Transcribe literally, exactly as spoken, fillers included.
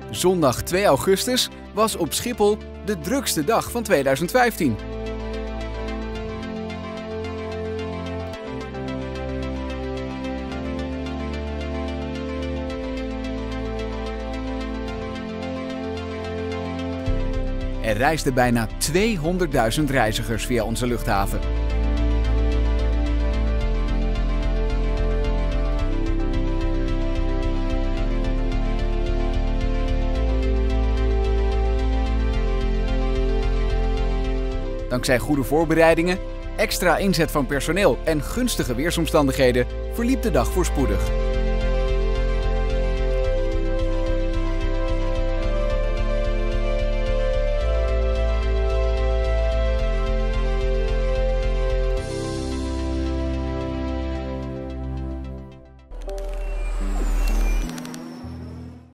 Zondag twee augustus was op Schiphol de drukste dag van tweeduizend vijftien. Er reisden bijna tweehonderdduizend reizigers via onze luchthaven. Dankzij goede voorbereidingen, extra inzet van personeel en gunstige weersomstandigheden verliep de dag voorspoedig.